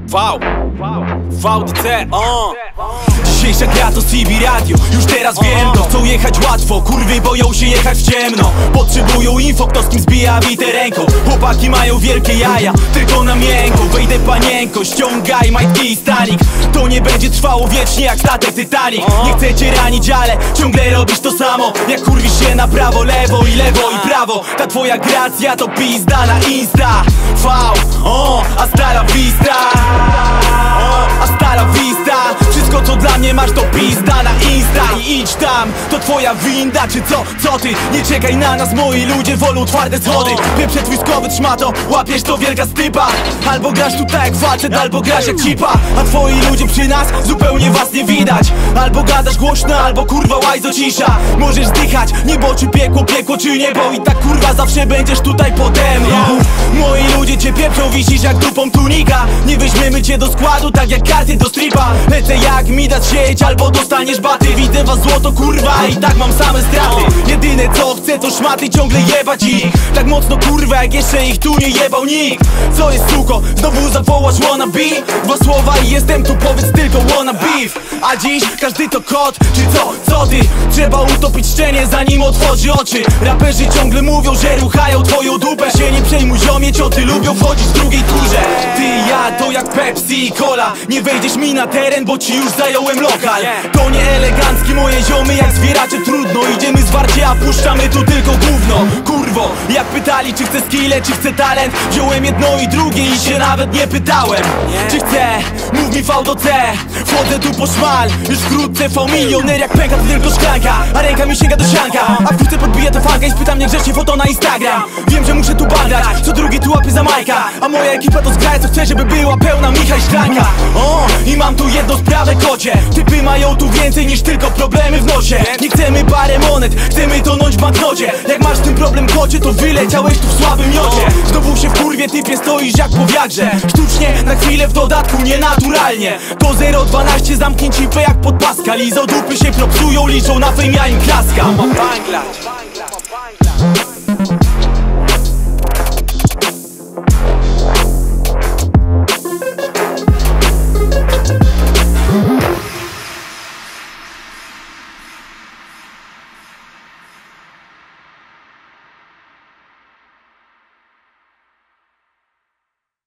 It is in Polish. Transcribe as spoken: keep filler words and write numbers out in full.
V, V D C, o. Dzisiejsza gra to C B Radio, już teraz wiem to. Chcą jechać łatwo, kurwy boją się jechać w ciemno. Potrzebują info, kto z kim zbija bite ręką. Chłopaki mają wielkie jaja, tylko na miękko. Wejdę panienko, ściągaj majtki i stanik. To nie będzie trwało wiecznie jak statek Titanic. Nie chcę cię ranić, ale ciągle robisz to samo. Jak kurwisz się na prawo, lewo i lewo i prawo. Ta twoja gracja to pizda na Insta. V, o, hasta la vista. Hasta la vista. Wszystko co dla mnie masz to pizda na Insta. I idź tam, to twoja winda. Czy co, co ty? Nie czekaj na nas, moi ludzie wolą twarde schody. Pieprze twiskowy trzymato, łapiesz to wielka stypa. Albo grasz tutaj jak facet, albo grasz jak cipa. A twoi ludzie przy nas, zupełnie was nie widać. Albo gadasz głośno, albo kurwa łajzo cisza. Możesz zdychać, niebo czy piekło, piekło czy niebo. I tak kurwa zawsze będziesz tutaj pode mną. Moi ludzie cię pieprzą, wisisz jak dupą tunika. Nie weźmiemy cię do składu, tak jak karty do stripa. Lecę jak mi dać sieć, albo dostaniesz baty. Widzę was złoto kurwa i tak mam same straty. Jedyne co chcę to szmaty, ciągle jebać ich. Tak mocno kurwa jak jeszcze ich tu nie jebał nikt. Co jest suko? Znowu zawołasz wannabe? Dwa słowa i jestem tu, powiedz tylko wanna beef. A dziś każdy to kot, czy co? Co ty? Trzeba utopić szczenie zanim otworzy oczy. Raperzy ciągle mówią, że ruchają twoją dupę. Się nie przejmuj ziomie, cioty lubią wchodzić w drugiej turze. Ty i ja to jak Pepsi i Cola. Nie wejdziesz mi na teren, bo ci już zająłem lokal. To nie elegancki moje ziomy, jak zwieracze trudno. Idziemy zwarcie, a puszczamy tu tylko gówno. Kurwo, jak pytali czy chcę skille, czy chcę talent, wziąłem jedno i drugie i się nawet nie pytałem. Czy chcę? Mów mi V do C. Wchodzę tu po szmal, już wkrótce V milioner. Jak pęka to tylko szklanka, a ręka mi sięga do sianka. A wkrótce podbiję to fanka i spytam mnie grzecznie foto na Instagram. Wiem, że muszę tu badać, co drugi tu łapie za Majka. A moja ekipa to zgraje, co chce, żeby była pełna Michał szklanka. O, i mam tu jedną sprawę, kocie. Typy mają tu więcej niż tylko problemy w nosie. Nie chcemy parę monet, chcemy tonąć w banknocie. Jak masz ten problem, kocie, to wyleciałeś tu w słabym miocie. Znowu się w kurwie, typie stoisz jak po wiagrze. Sztucznie, na chwilę w dodatku, nienaturalnie. To zero dwanaście, zamknij cipę jak pod Pascal. I z dupy się propsują, liczą na fame, ja im klaskam.